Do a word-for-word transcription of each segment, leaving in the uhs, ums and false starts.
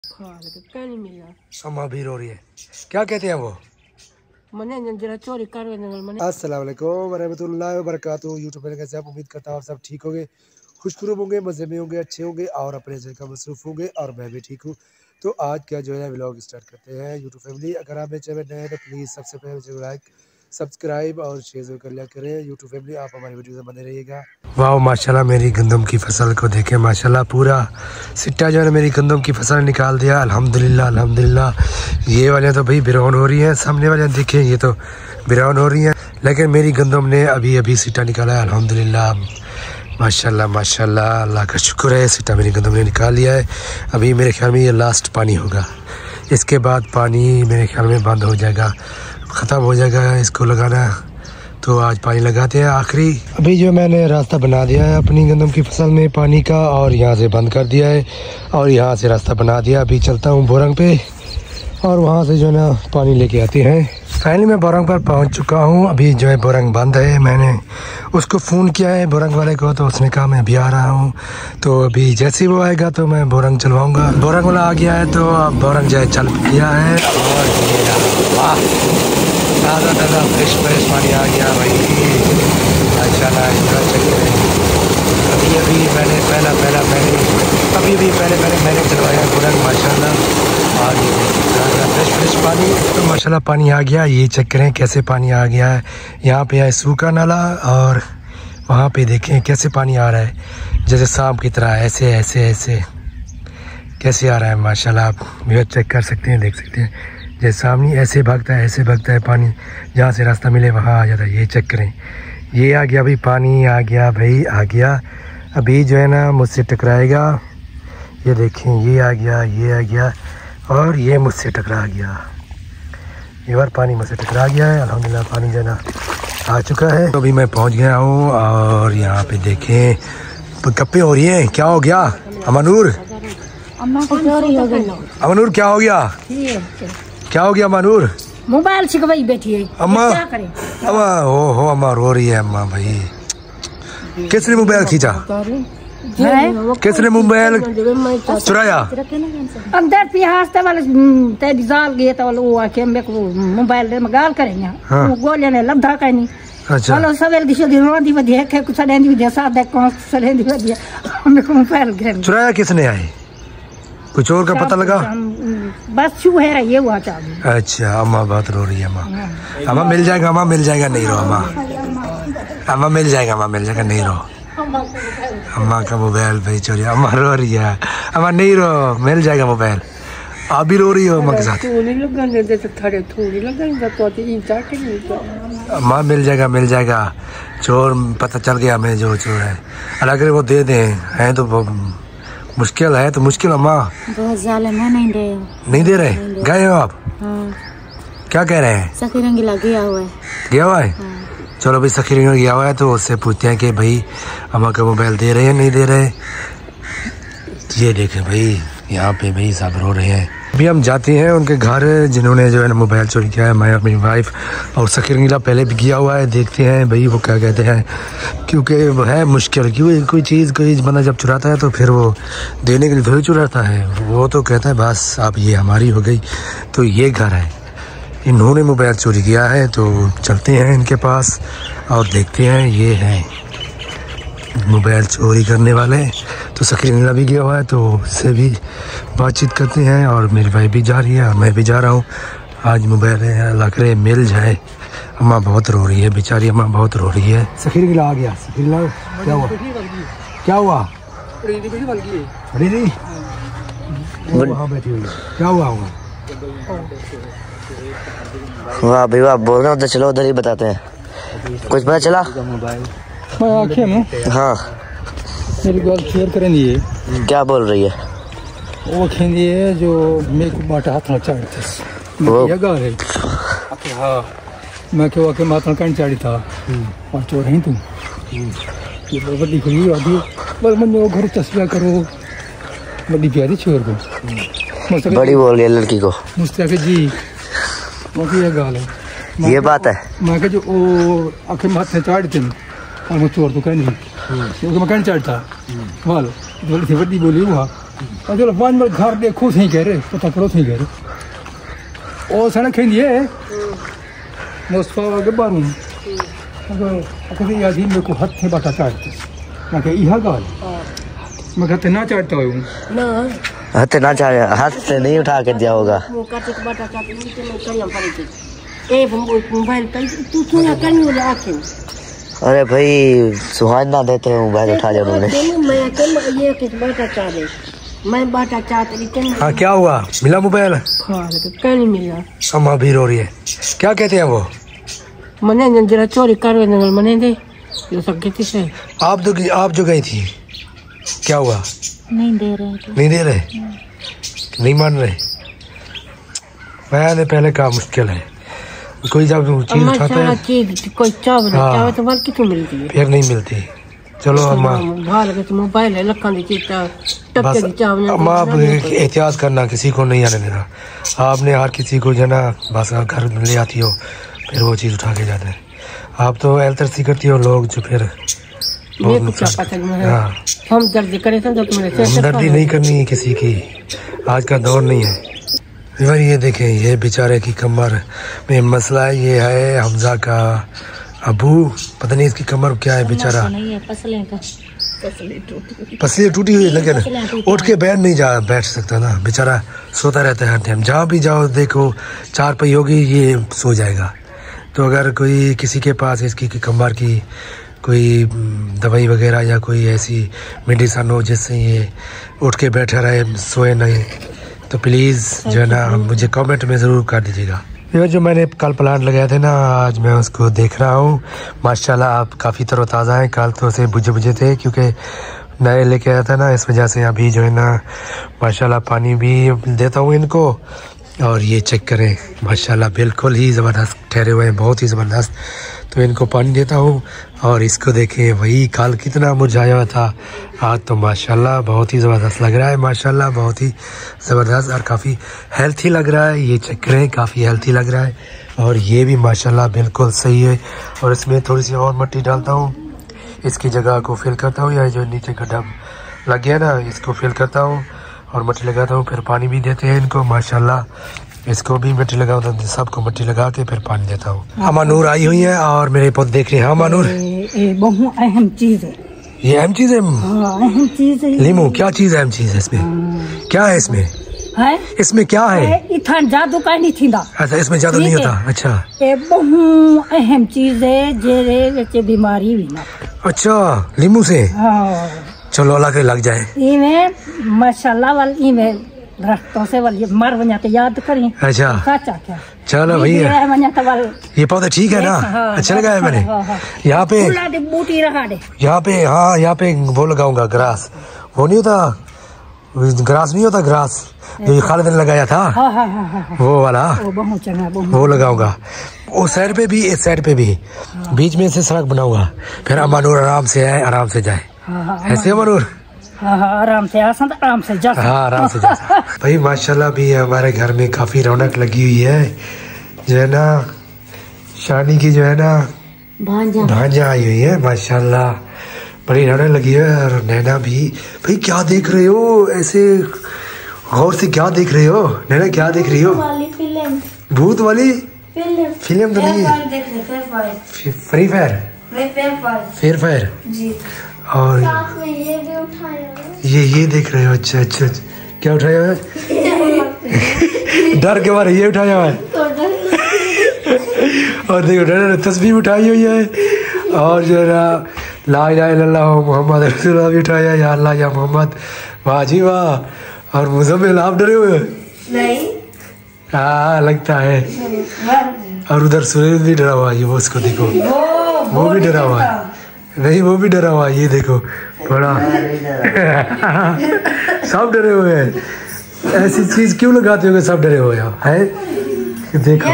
नहीं मिला। अम्मा भी रो रही है। क्या कहते हैं वो? मने जरा चोरी कर मने। अस्सलाम वालेकुम रहमतुल्लाहि व बरकातुहू। यूट्यूब पर कैसे आप? उम्मीद करता हूँ आप सब ठीक होंगे, खुशखुरूब होंगे, मज़े में होंगे, अच्छे होंगे और अपने जगह मसरूफ़ होंगे और मैं भी ठीक हूँ। तो आज क्या जो है व्लॉग स्टार्ट करते हैं। यूट्यूब फैमिली, अगर आप मेरे चैनल नए हैं तो प्लीज़ सबसे पहले मुझे लाइक, सब्सक्राइब और शेयर जरूर कर लिया करें। यूट्यूब फैमिली, आप हमारी वीडियो से बने रहिएगा। वाह माशाल्लाह, मेरी गंदम की फसल को देखें माशाल्लाह, पूरा सिट्टा जो है मेरी गंदम की फसल निकाल दिया। अल्हम्दुलिल्लाह अल्हम्दुलिल्लाह। ये वाले तो भाई ब्राउन हो रही हैं, सामने वाले देखें ये तो ब्राउन हो रही हैं, लेकिन मेरी गंदम ने अभी अभी सिट्टा निकाला है। अल्हम्दुलिल्लाह माशाल्लाह माशाल्लाह, अल्लाह का शुक्र है, सिट्टा मेरी गंदम ने निकाल लिया है। अभी मेरे ख्याल में ये लास्ट पानी होगा, इसके बाद पानी मेरे ख्याल में बंद हो जाएगा, ख़त्म हो जाएगा इसको लगाना। तो आज पानी लगाते हैं आखिरी। अभी जो मैंने रास्ता बना दिया है अपनी गंदम की फसल में पानी का, और यहाँ से बंद कर दिया है और यहाँ से रास्ता बना दिया। अभी चलता हूँ बोरंग पे और वहाँ से जो है ना पानी लेके आते हैं। फाइनली मैं बोरंग पर पहुँच चुका हूँ। अभी जो है बोरंग बंद है, मैंने उसको फ़ोन किया है बोरंग वाले को, तो उसने कहा मैं अभी आ रहा हूँ। तो अभी जैसे ही वो आएगा तो मैं बोरंग चलवाऊँगा। बोरंग वाला आ गया है तो अब बोरंग जो है चल गया है। और वाह ताज़ा ताज़ा फ्रेश फ्रेश पानी आ गया भाई, माशाल्लाह। अभी अभी मैंने पहला पहला मैंने अभी अभी पहले पहले मैंने चलवाया बोरंग माशाल्लाह। और ये फ्रेश फ्रेश पानी तो माशाल्लाह पानी आ गया। ये चेक करें कैसे पानी आ गया है। यहाँ पे है सूखा नाला और वहाँ पे देखें कैसे पानी आ रहा है, जैसे सांप की तरह, ऐसे ऐसे ऐसे कैसे आ रहा है माशाल्लाह। आप भी चेक कर सकते हैं, देख सकते हैं, जैसे सामने ऐसे भागता है ऐसे भागता है पानी, जहाँ से रास्ता मिले वहाँ आ जाता है। ये चेक करें, ये आ गया भाई, पानी आ गया भाई, आ गया। अभी जो है ना मुझसे टकराएगा, ये देखें, ये आ गया, ये आ गया और ये मुझसे टकरा गया। ये बार पानी मुझसे टकरा गया है। अल्हम्दुलिल्लाह पानी जो है ना आ चुका है। तो अभी मैं पहुँच गया हूँ और यहाँ पे देखें गप्पे हो रही हैं। क्या हो गया अमानूर? अमानूर क्या हो गया? क्या हो गया अमानूर? मोबाइल छिकवाई बैठी है अम्मा। क्या करें? अम्मा हो हो अम्मा रो रही है अम्मा भाई। किसने मोबाइल खींचा? किसने मोबाइल चुराया? अंदर पिहासते वाले ते जाल गए तो वो आके मेरे को मोबाइल दे मगाल करेंगे। हाँ। वो गोले ने लब्धा का नहीं। अच्छा चलो सवेल दिशो दिन रोंदी बदिया के कुछ सडेंदी बदिया साथ दे कौन सडेंदी बदिया मेरे को मोबाइल गिर। चुराया किसने है? कुछ और का पता लगा? बस छू है ये हुआ चाबी। अच्छा अम्मा बात रो रही है अम्मा। अम्मा मिल जाएगा, अम्मा मिल जाएगा, नहीं रो अम्मा। अम्मा मिल जाएगा, अम्मा मिल जाएगा, नहीं रो। अम्मा का मोबाइल भाई चोरी, अम्मा रो रही है। अम्मा नहीं रो, मिल जाएगा मोबाइल। आप भी रो रही हो अम्मा के साथ? अम्मा मिल जाएगा मिल जाएगा, चोर पता चल गया हमें जो चोर है। अगर वो दे दें है तो मुश्किल है, तो मुश्किल अम्मा बहुत जालिम है, नहीं दे नहीं दे रहे। गए हो आप? हाँ। क्या कह रहे हैं? सखी रंगीला गया हुआ है। गया हुआ है? हाँ। चलो भाई सखी रंगीला गया हुआ है तो उससे पूछते हैं कि भाई अम्मा का मोबाइल दे रहे हैं नहीं दे रहे। ये देखें भाई यहाँ पे भाई सब रो रहे हैं। अभी हम जाते हैं उनके घर जिन्होंने जो है ना मोबाइल चोरी किया है, मैं अपनी वाइफ और सखी रंगीला पहले भी किया हुआ है। देखते हैं भाई वो क्या कहते हैं, क्योंकि वो है मुश्किल। क्यों कोई चीज़ कोई बंदा जब चुराता है तो फिर वो देने के लिए थोड़ी चुराता है, वो तो कहता है बस अब ये हमारी हो गई। तो ये घर है, इन्होंने मोबाइल चोरी किया है, तो चलते हैं इनके पास और देखते हैं ये है मोबाइल चोरी करने वाले। तो सखी रंगीला भी गया हुआ है तो उससे भी बातचीत करते हैं और मेरी भाई भी जा रही है और मैं भी जा रहा हूँ। आज मोबाइल अल्लाह करे मिल जाए। अम्मा बहुत रो रही है बेचारी, अम्मा बहुत रो रही है। सखी रंगीला आ गया। सखी रंगीला क्या हुआ? क्या हुआ? वहाँ बैठी हुई क्या हुआ होगा? वाह भाई वाह, बोल रहा हूँ तो चलो उधर ही बताते हैं। कुछ पता चला? मैं आँखें में हाँ मेरी बात शेयर करेंगी। क्या बोल रही है वो? खेंदी है जो मेरे को बाटा हाथ चाड़ी वो गा है। हाँ मैं क्यों आके माथा कहीं चाड़ी था और चोर ही तू ये बड़ी खुली आदि बस मन वो घर तस्वीर करो बड़ी प्यारी छोर को बड़ी बोल रही है लड़की को मुझसे आके जी वो ये गाल है। ये बात है मैं के जो वो आके माथे चाड़ी थे और वो चोर तो कहीं नहीं क्योंकि मैं कहीं चढ़ता वाल बोली थी बड़ी बोली हुआ और चलो पाँच मिनट घर देखो सही कह रहे पता करो सही कह रहे और सड़क खेली है मुस्तफा के बारू अगर कभी आदमी मेरे को हाथ से बाटा चाटते मैं कह यह गाल मैं कहते ना चाटता हूँ ना हाथ ना चाहे हाथ से नहीं उठा के दिया होगा वो काटे के बाटा चाटते नहीं तो मैं कहीं पड़ी थी ए मोबाइल पे तू क्यों ना करनी वाले आके अरे भाई सुहान ना देते हो मोबाइल उठा लिया उन्होंने मैं कल ये किस बाटा चाट दे मैं बाटा चाट रही थी हाँ क्या हुआ मिला मोबाइल हाँ कहीं नहीं मिला अम्मा भी रो रही है क्या कहते हैं वो मने जरा चोरी कर मने दे जो सब कहती से आप तो आप जो गई थी क्या हुआ नहीं दे रहे थे नहीं दे रहे नहीं मान रहे मैंने पहले कहा मुश्किल है कोई जब चीज उठाता है चीज कोई चाव ना चाव तो बाल कितनी मिलती है फिर नहीं मिलती चलो अम्मा भाल के मोबाइल है लखन दी चीज टपके की चाव ना अम्मा आप एहतियात करना किसी को नहीं आने देना आपने हर किसी को जो ना बस घर ले आती हो फिर वो चीज़ उठा के जाते हैं आप तो एलतरसी करती हो लोग जो फिर हाँ हम दर्द करे तो हमदर्दी नहीं करनी है किसी की आज का दौर नहीं है यार ये देखें ये बेचारे की कमर में मसला है ये है हमजा का अबू पता नहीं इसकी कमर क्या है बेचारा पसली टूटी हुई लेकिन उठ के बैठ नहीं जा बैठ सकता ना बेचारा सोता रहता है हर टाइम जहाँ भी जाओ देखो चार पही होगी ये सो जाएगा तो अगर कोई किसी के पास इसकी की कमर की कोई दवाई वगैरह या कोई ऐसी मेडिसन हो जिससे ये उठ के बैठा रहे सोए नहीं तो प्लीज़ जो है ना मुझे कमेंट में ज़रूर कर दीजिएगा। ये जो मैंने कल प्लांट लगाया थे ना आज मैं उसको देख रहा हूँ माशाल्लाह आप काफ़ी तरोताज़ा हैं कल तो उसे बुझे बुझे थे क्योंकि नए लेके आया था ना इस वजह से अभी जो है ना माशाल्लाह पानी भी देता हूँ इनको और ये चेक करें माशाल्लाह बिल्कुल ही ज़बरदस्त ठहरे हुए हैं बहुत ही ज़बरदस्त तो इनको पानी देता हूँ और इसको देखें वही कल कितना मुरझाया हुआ था आज तो माशाल्लाह बहुत ही ज़बरदस्त लग रहा है माशाल्लाह बहुत ही ज़बरदस्त और काफ़ी हेल्थी लग रहा है ये चेक करें काफ़ी हेल्थी लग रहा है और ये भी माशाल्लाह बिल्कुल सही है और इसमें थोड़ी सी और मिट्टी डालता हूँ इसकी जगह को फिल करता हूँ या जो नीचे गड्ढा लग गया ना इसको फिल करता हूँ और मिट्टी लगाता हूँ फिर पानी भी देते हैं इनको माशाल्लाह इसको भी मिट्टी लगाता हूँ सबको मिट्टी लगा के फिर पानी देता हूँ। अमानूर आई हुई है और मेरे पौधे देख रहे हैं। अमानूर बहुत अहम चीज है ये अहम चीज है अहम चीज है लीमू क्या चीज अहम चीज है इसमें क्या है इसमें है इसमें क्या है इथान जादू का नहीं थींदा अच्छा इसमें जादू नहीं होता अच्छा ये बहुत अहम चीज है जेरे बच्चे बीमारी भी ना अच्छा लीमू से हाँ चलो अल्लाह के लग जाए इमें माशाल्लाह वाली इमें रखतों से वाली मर बना के याद करें अच्छा सच्चा क्या चलो भैया ये पौधा ठीक है ना अच्छा लगा है मैंने यहाँ पे बूटी रखा दे यहाँ पे हाँ यहाँ पे वो लगाऊंगा ग्रास वो नहीं होता ग्रास नहीं होता ग्रास जो खालिद ने लगाया था हाँ हाँ हाँ वो वाला वो लगाऊंगा उस साइड पे भी इस साइड पे भी बीच में से सड़क बनाऊंगा फिर अमानूर आराम से आए आराम से जाए ऐसे अमानूर आराम से आराम से जा हाँ आराम से जा भाई माशाल्लाह भी हमारे घर में काफी रौनक लगी हुई है जो है ना शानी की जो है ना भांजा भांजा आई हुई है माशाल्लाह बड़ी रौनक लगी है और नैना भी भाई क्या देख रहे हो ऐसे गौर से क्या देख रहे हो नैना क्या देख रही हो भूत वाली फिल्म तो नहीं फ्री फायर फ्री फायर और ये ये देख रहे हो अच्छा अच्छा क्या उठाया हुआ है डर के बारे ये उठाया हुआ है और देखो डर तस्वीर उठाई हुई है और जो है ला इलाहा इल्लल्लाह मोहम्मद रसूलुल्लाह भी उठाया या अल्लाह या मोहम्मद वाह जी वाह और मुजम्मिल आप डरे हुए नहीं हाँ लगता है और उधर सुनील भी डरा हुआ है वो उसको देखो वो भी डरा हुआ है नहीं वो भी डरा हुआ है ये देखो थोड़ा सब डरे हुए हैं ऐसी चीज क्यों लगाते हो सब डरे हुए हैं देखो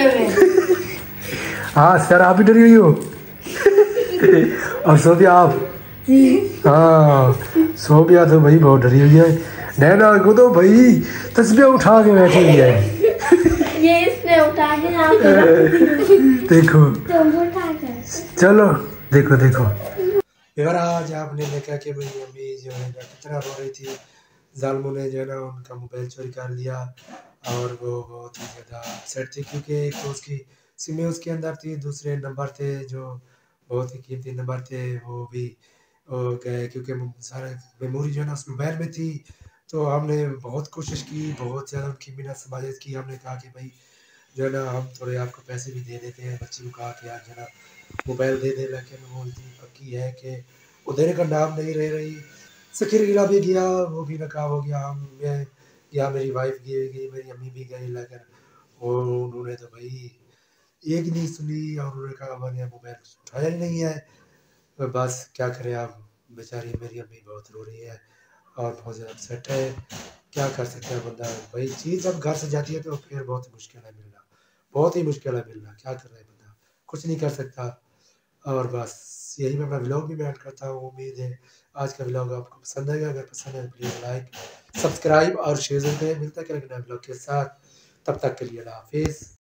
हाँ सर आप भी डरी हुई हो और सोफिया आप हाँ सोफिया तो भाई बहुत डरी हुई है नैना को तो भाई तस्वीर उठा के बैठी हुई है ये इसने उठा के देखो चलो देखो देखो यार आज आपने देखा कि मेरी अम्मी जो है कितना रो रही थी जालिमों ने जो है ना उनका मोबाइल चोरी कर लिया और वो बहुत ही ज़्यादा अपसेट थी, क्योंकि एक तो उसकी सिमें उसके अंदर थी, दूसरे नंबर थे जो बहुत ही कीमती नंबर थे वो भी वो गए, क्योंकि सारा मेमोरी जो है ना उस मोबाइल में थी। तो हमने बहुत कोशिश की, बहुत ज़्यादा उनकी मिन्नत समाजत की। हमने कहा कि भाई जो है ना हम थोड़े आपको पैसे भी दे देते हैं। बच्ची को कहा कि आप जो है ना मोबाइल दे दें, लेकिन वो इतनी पक्की है कि वो देने का नाम नहीं ले रही। सखीरा भी गया, वो भी नकाब हो गया। हम मैं गया, मेरी वाइफ गई गई मेरी अम्मी भी गई, लेकिन वो उन्होंने तो भाई एक नहीं सुनी और उन्होंने कहा मैंने मोबाइल उठाया ही नहीं है। तो बस क्या करें, अब बेचारी मेरी अम्मी बहुत रो रही है और बहुत ज़्यादा अपसेट है। क्या कर सकते हैं बंदा, भाई चीज़ जब घर से जाती है तो फिर बहुत ही मुश्किल है मिलना, बहुत ही मुश्किल है मिलना। क्या कर रहा है बंदा, कुछ नहीं कर सकता। और बस यही मैं अपना व्लॉग भी मैं ऐड करता हूँ। उम्मीद है आज का व्लॉग आपको पसंद आएगा। अगर पसंद है तो प्लीज़ लाइक, सब्सक्राइब और शेयर करें। मिलता है करेंगे नए व्लॉग के साथ, तब तक के लिए अल्लाह हाफिज़।